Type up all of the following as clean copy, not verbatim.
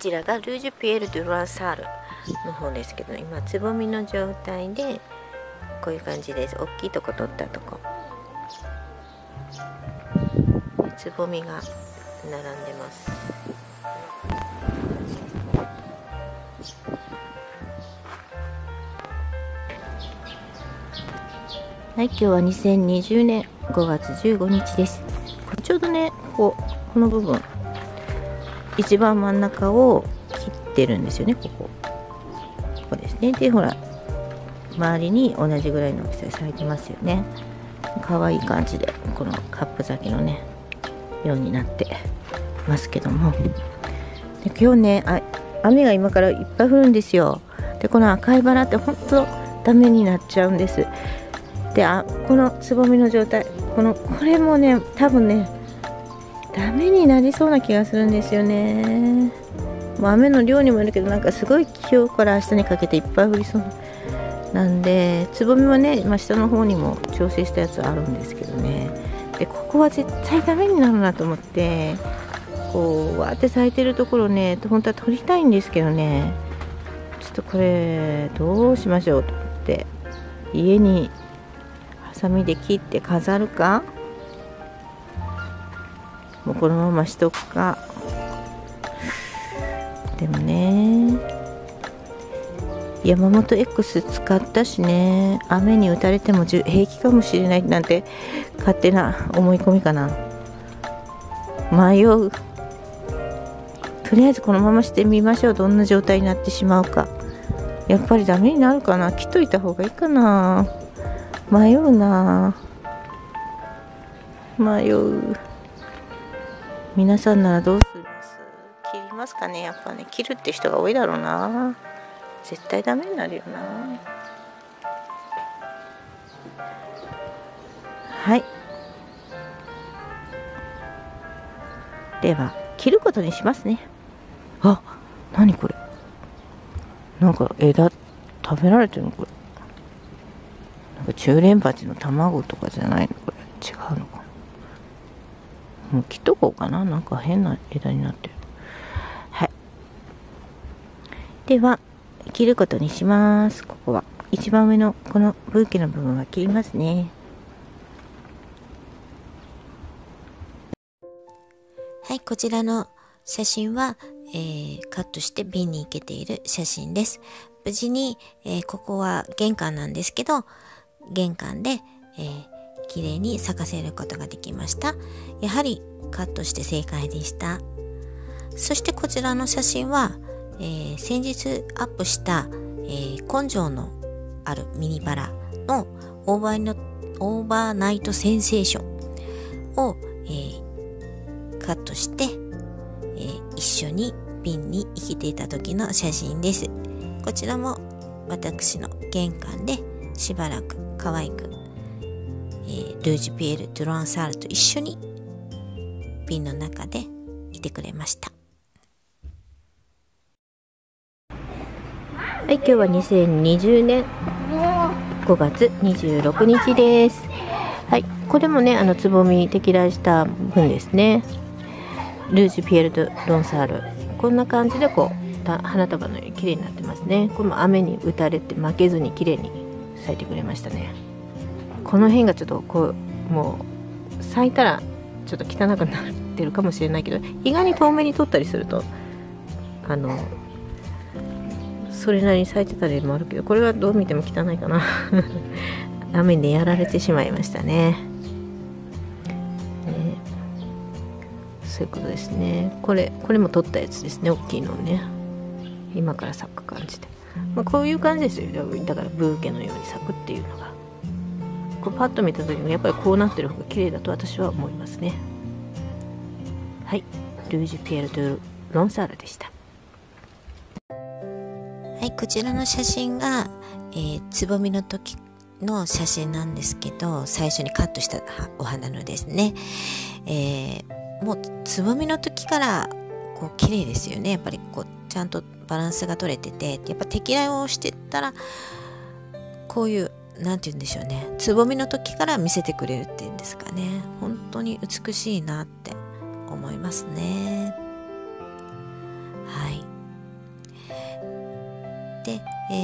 ちらがルージュピエール・ドゥ・ランサールの方ですけど、今つぼみの状態でこういう感じです。大きいとこ取ったとこ、つぼみが並んでます。はい、今日は2020年5月15日です。ちょうどね、この部分一番真ん中を切ってるんですよね。ここですね。でほら、周りに同じぐらいの大きさで咲いてますよね。可愛い感じでこのカップ咲きのねようになってますけども、で今日ね、雨が今からいっぱい降るんですよ。でこの赤いバラってほんとダメになっちゃうんです。でこのつぼみの状態、これもね多分ねダメになりそうな気がするんですよね。もう雨の量にもよるけど、なんかすごい今日から明日にかけていっぱい降りそうなんで、つぼみはね、下の方にも調整したやつあるんですけどね。でここは絶対ダメになるなと思って、こうわーって咲いてるところね本当は撮りたいんですけどね、ちょっとこれどうしましょうと思って、家にハサミで切って飾るか、もうこのまましとくか。でもね、山本 X 使ったしね、雨に打たれても平気かもしれないなんて勝手な思い込みかな。迷う。とりあえずこのまましてみましょう。どんな状態になってしまうか。やっぱりダメになるかな。切っといた方がいいかな。迷うな。迷う。皆さんならどうします？切りますかね。やっぱね、切るって人が多いだろうな。絶対ダメになるよな。はい、では切ることにしますね。あ、何これ、なんか枝食べられてるのこれ。なんか中連鉢の卵とかじゃないのこれ。違うのかな。もう切っとこうかな。なんか変な枝になってる。はい、では切ることにします。ここは一番上のこのブーケの部分は切りますね。はい、こちらの写真は、カットして瓶に生けている写真です。無事に、ここは玄関なんですけど、玄関で、綺麗に咲かせることができました。やはりカットして正解でした。そしてこちらの写真は、先日アップした、根性のあるミニバラのオーバーナイトセンセーションを、カットして、一緒に瓶に生きていた時の写真です。こちらも私の玄関でしばらく可愛く、ルージュピエール・ドゥ・ランサールと一緒に瓶の中でいてくれました。はい、今日は2020年5月26日です。はい、これもねつぼみ摘来した分ですね。ルージュピエール・ドゥ・ロンサール、こんな感じで花束のように綺麗になってますね。これも雨に打たれて負けずに綺麗に咲いてくれましたね。この辺がちょっともう咲いたらちょっと汚くなってるかもしれないけど、意外に遠目に撮ったりするとそれなりに咲いてたりもあるけど、これはどう見ても汚いかな雨でやられてしまいましたね。そういうことですね。これも撮ったやつですね。大きいのね、今から咲く感じで、こういう感じですよ。だからブーケのように咲くっていうのが、パッと見た時にやっぱりこうなってる方が綺麗だと私は思いますね。はい、ルージュピエール・ドゥ・ロンサールでした。はい、こちらの写真が、つぼみの時の写真なんですけど、最初にカットしたお花のですね、もうつぼみの時から綺麗ですよね。やっぱりちゃんとバランスが取れてて、やっぱ摘来をしてったらこういうなんて言うんでしょうね、つぼみの時から見せてくれるっていうんですかね。本当に美しいなって思いますね。はい。 で、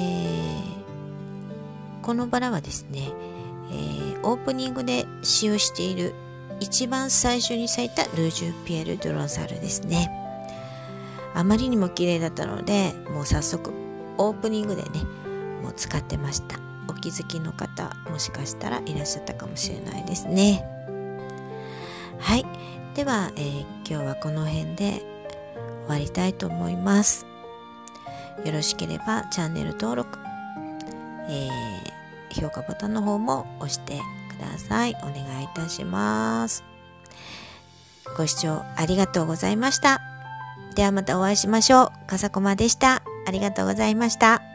このバラはですね、オープニングで使用している一番最初に咲いたルージュピエール・ドゥ・ロンサールですね。あまりにも綺麗だったので、もう早速オープニングでね、もう使ってました。お気づきの方、もしかしたらいらっしゃったかもしれないですね。はい、では、今日はこの辺で終わりたいと思います。よろしければチャンネル登録、評価ボタンの方も押してください。お願いいたします。ご視聴ありがとうございました。ではまたお会いしましょう。かさこまでした。ありがとうございました。